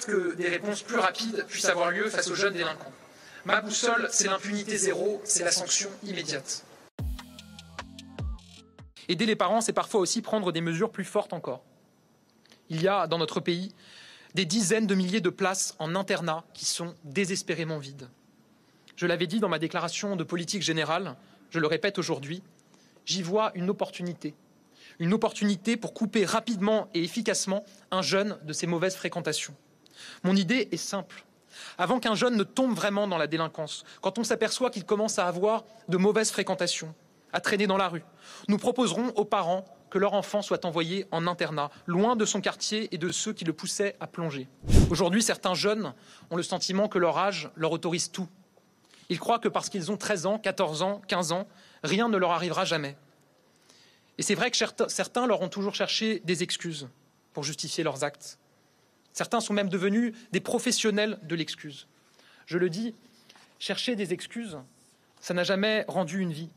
souhaite que des réponses plus rapides puissent avoir lieu face aux jeunes délinquants. Ma boussole, c'est l'impunité zéro, c'est la sanction immédiate. Aider les parents, c'est parfois aussi prendre des mesures plus fortes encore. Il y a dans notre pays des dizaines de milliers de places en internat qui sont désespérément vides. Je l'avais dit dans ma déclaration de politique générale, je le répète aujourd'hui, j'y vois une opportunité pour couper rapidement et efficacement un jeune de ses mauvaises fréquentations. Mon idée est simple. Avant qu'un jeune ne tombe vraiment dans la délinquance, quand on s'aperçoit qu'il commence à avoir de mauvaises fréquentations, à traîner dans la rue, nous proposerons aux parents que leur enfant soit envoyé en internat, loin de son quartier et de ceux qui le poussaient à plonger. Aujourd'hui, certains jeunes ont le sentiment que leur âge leur autorise tout. Ils croient que parce qu'ils ont 13 ans, 14 ans, 15 ans, rien ne leur arrivera jamais. Et c'est vrai que certains leur ont toujours cherché des excuses pour justifier leurs actes. Certains sont même devenus des professionnels de l'excuse. Je le dis, chercher des excuses, ça n'a jamais rendu une vie.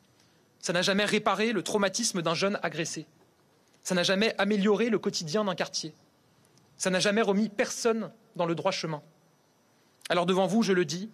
Ça n'a jamais réparé le traumatisme d'un jeune agressé. Ça n'a jamais amélioré le quotidien d'un quartier. Ça n'a jamais remis personne dans le droit chemin. Alors devant vous, je le dis,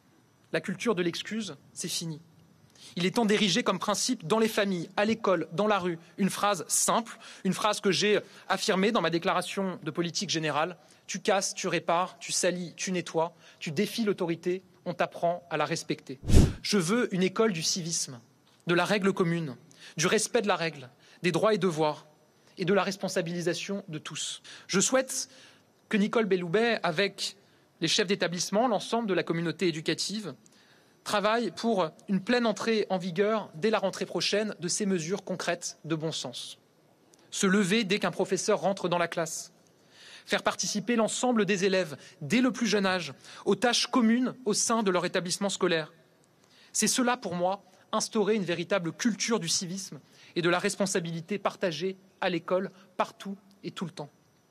la culture de l'excuse, c'est fini. Il est temps d'ériger comme principe dans les familles, à l'école, dans la rue, une phrase simple, une phrase que j'ai affirmée dans ma déclaration de politique générale. Tu casses, tu répares, tu salis, tu nettoies, tu défies l'autorité, on t'apprend à la respecter. Je veux une école du civisme, de la règle commune, du respect de la règle, des droits et devoirs et de la responsabilisation de tous. Je souhaite que Nicole Belloubet, avec les chefs d'établissement, l'ensemble de la communauté éducative, travaille pour une pleine entrée en vigueur dès la rentrée prochaine de ces mesures concrètes de bon sens. Se lever dès qu'un professeur rentre dans la classe. Faire participer l'ensemble des élèves, dès le plus jeune âge, aux tâches communes au sein de leur établissement scolaire. C'est cela, pour moi, instaurer une véritable culture du civisme et de la responsabilité partagée à l'école, partout et tout le temps.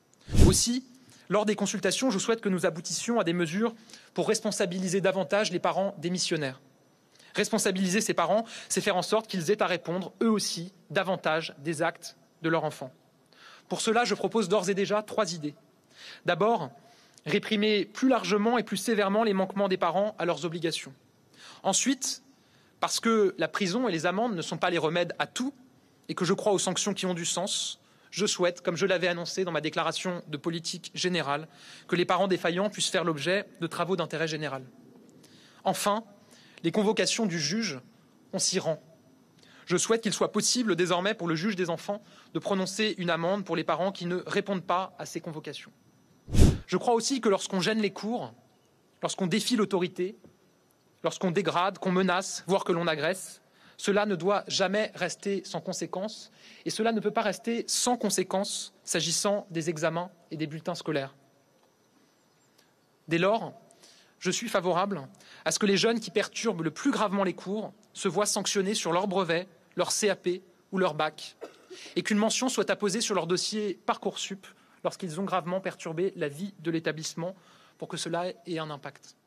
Aussi, lors des consultations, je souhaite que nous aboutissions à des mesures pour responsabiliser davantage les parents démissionnaires. Responsabiliser ces parents, c'est faire en sorte qu'ils aient à répondre, eux aussi, davantage des actes de leur enfant. Pour cela, je propose d'ores et déjà 3 idées. D'abord, réprimer plus largement et plus sévèrement les manquements des parents à leurs obligations. Ensuite, parce que la prison et les amendes ne sont pas les remèdes à tout et que je crois aux sanctions qui ont du sens, je souhaite, comme je l'avais annoncé dans ma déclaration de politique générale, que les parents défaillants puissent faire l'objet de travaux d'intérêt général. Enfin, les convocations du juge, on s'y rend. Je souhaite qu'il soit possible désormais pour le juge des enfants de prononcer une amende pour les parents qui ne répondent pas à ces convocations. Je crois aussi que lorsqu'on gêne les cours, lorsqu'on défie l'autorité, lorsqu'on dégrade, qu'on menace, voire que l'on agresse, cela ne doit jamais rester sans conséquence et cela ne peut pas rester sans conséquence s'agissant des examens et des bulletins scolaires. Dès lors, je suis favorable à ce que les jeunes qui perturbent le plus gravement les cours se voient sanctionnés sur leur brevet, leur CAP ou leur bac et qu'une mention soit apposée sur leur dossier Parcoursup lorsqu'ils ont gravement perturbé la vie de l'établissement pour que cela ait un impact.